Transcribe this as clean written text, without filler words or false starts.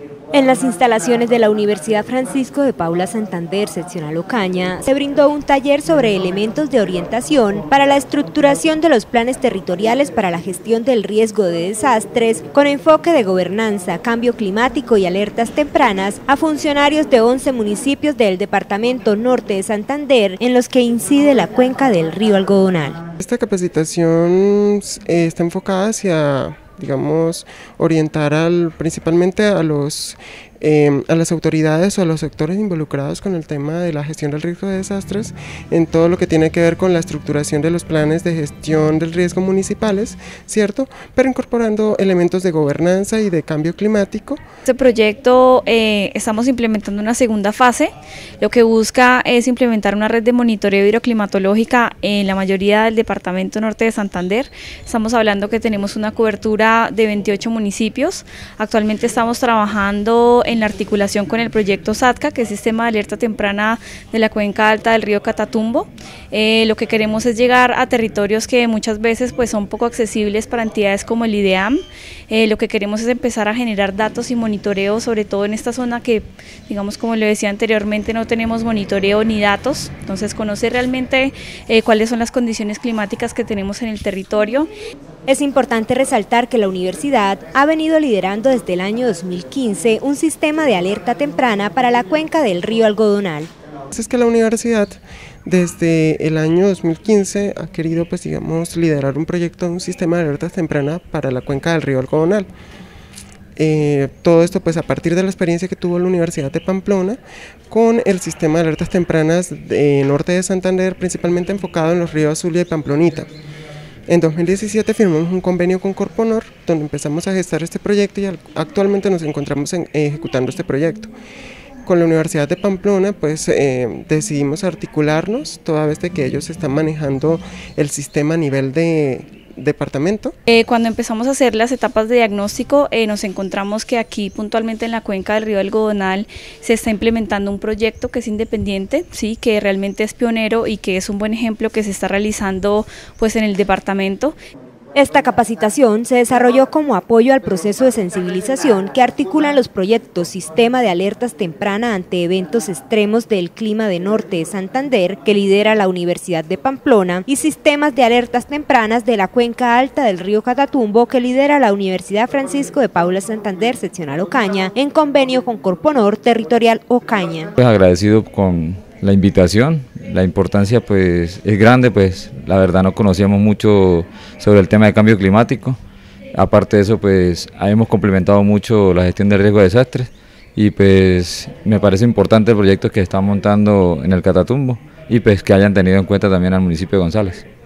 En las instalaciones de la Universidad Francisco de Paula Santander, seccional Ocaña, se brindó un taller sobre elementos de orientación para la estructuración de los planes territoriales para la gestión del riesgo de desastres, con enfoque de gobernanza, cambio climático y alertas tempranas a funcionarios de 11 municipios del departamento norte de Santander, en los que incide la cuenca del río Algodonal. Esta capacitación está enfocada hacia, digamos, orientar principalmente a las autoridades o a los sectores involucrados con el tema de la gestión del riesgo de desastres en todo lo que tiene que ver con la estructuración de los planes de gestión del riesgo municipales, ¿cierto? Pero incorporando elementos de gobernanza y de cambio climático. Este proyecto estamos implementando una segunda fase, lo que busca es implementar una red de monitoreo hidroclimatológica en la mayoría del departamento norte de Santander. Estamos hablando que tenemos una cobertura de 28 municipios. Actualmente estamos trabajando en la articulación con el proyecto SATCA, que es Sistema de Alerta Temprana de la Cuenca Alta del río Catatumbo. Lo que queremos es llegar a territorios que muchas veces pues, son poco accesibles para entidades como el IDEAM. Lo que queremos es empezar a generar datos y monitoreo, sobre todo en esta zona que, digamos, como le decía anteriormente, no tenemos monitoreo ni datos. Entonces, conocer realmente cuáles son las condiciones climáticas que tenemos en el territorio. Es importante resaltar que la universidad ha venido liderando desde el año 2015 un sistema de alerta temprana para la cuenca del río Algodonal. Es que la universidad desde el año 2015 ha querido, pues, digamos, liderar un proyecto, un sistema de alerta temprana para la cuenca del río Algodonal. Todo esto pues a partir de la experiencia que tuvo la Universidad de Pamplona con el sistema de alertas tempranas de norte de Santander, principalmente enfocado en los ríos Zulia y Pamplonita. En 2017 firmamos un convenio con Corponor, donde empezamos a gestar este proyecto y actualmente nos encontramos ejecutando este proyecto. Con la Universidad de Pamplona pues decidimos articularnos, toda vez de que ellos están manejando el sistema a nivel de departamento. Cuando empezamos a hacer las etapas de diagnóstico nos encontramos que aquí puntualmente en la cuenca del río Algodonal se está implementando un proyecto que es independiente, sí, que realmente es pionero y que es un buen ejemplo que se está realizando pues en el departamento. Esta capacitación se desarrolló como apoyo al proceso de sensibilización que articulan los proyectos Sistema de Alertas Temprana ante Eventos Extremos del Clima de Norte de Santander, que lidera la Universidad de Pamplona, y Sistemas de Alertas Tempranas de la Cuenca Alta del río Catatumbo, que lidera la Universidad Francisco de Paula Santander, seccional Ocaña, en convenio con Corponor Territorial Ocaña. Pues agradecido con la invitación, la importancia pues es grande, pues la verdad no conocíamos mucho sobre el tema de cambio climático. Aparte de eso pues hemos complementado mucho la gestión del riesgo de desastres y pues me parece importante el proyecto que están montando en el Catatumbo y pues que hayan tenido en cuenta también al municipio de González.